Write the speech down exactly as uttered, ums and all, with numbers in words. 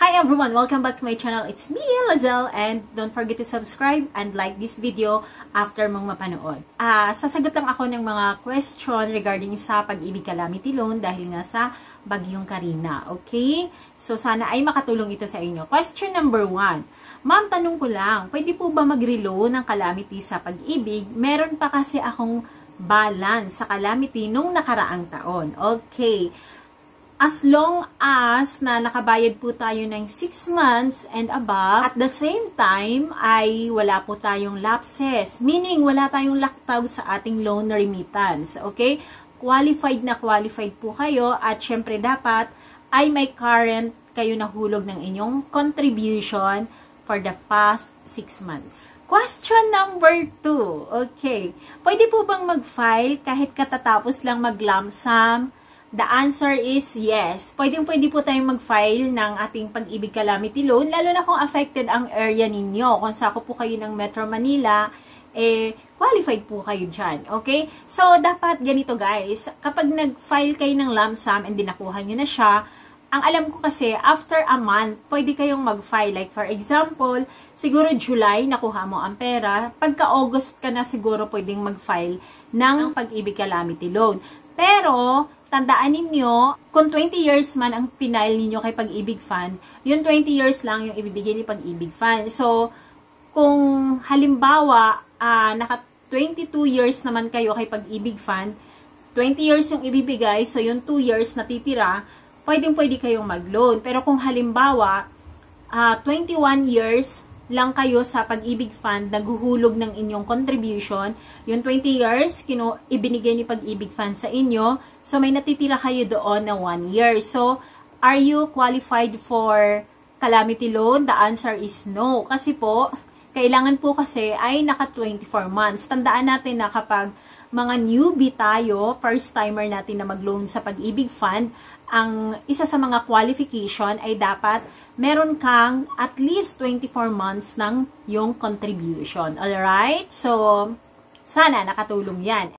Hi everyone! Welcome back to my channel. It's me, Lizelle, and don't forget to subscribe and like this video after mong mapanood. Ah, sasagot lang ako ng mga question regarding sa pag-ibig calamity loan dahil nga sa Bagyong Karina. Okay? So, sana ay makatulong ito sa inyo. Question number one. Ma'am, tanong ko lang, pwede po ba mag-reloan ng calamity sa pag-ibig? Meron pa kasi akong balance sa calamity nung nakaraang taon. Okay. As long as na nakabayad po tayo ng six months and above, at the same time ay wala po tayong lapses. Meaning, wala tayong laktaw sa ating loan remittance. Okay? Qualified na qualified po kayo at syempre dapat ay may current kayo nahulog ng inyong contribution for the past six months. Question number two. Okay. Pwede po bang mag-file kahit katatapos lang mag-lump sum? The answer is yes. Pwedeng-pwede po tayong mag-file ng ating pag-ibig calamity loan, lalo na kung affected ang area ninyo. Kung sako po kayo ng Metro Manila, eh, qualified po kayo dyan. Okay? So, dapat ganito guys, kapag nag-file kayo ng lump sum and dinakuha nyo na siya, ang alam ko kasi, after a month, pwede kayong mag-file. Like, for example, siguro July, nakuha mo ang pera. Pagka-August ka na siguro pwedeng mag-file ng pag-ibig calamity loan. Pero, tandaan ninyo, kung twenty years man ang pinail ninyo kay Pag-ibig Fund, yung twenty years lang yung ibibigay ni Pag-ibig Fund. So, kung halimbawa, uh, naka twenty-two years naman kayo kay Pag-ibig Fund, twenty years yung ibibigay, so yung two years na titira, pwedeng-pwede kayong mag-loan. Pero kung halimbawa, uh, twenty-one years lang kayo sa Pag-ibig Fund, naghuhulog ng inyong contribution, yung twenty years, kino, ibinigay ni Pag-ibig Fund sa inyo, so may natitira kayo doon na one year. So, are you qualified for calamity loan? The answer is no. Kasi po, kailangan po kasi ay naka twenty-four months. Tandaan natin na kapag mga newbie tayo, first timer natin na mag-loan sa Pag-ibig Fund, ang isa sa mga qualification ay dapat meron kang at least twenty-four months ng yung contribution. Alright? So, sana nakatulong yan.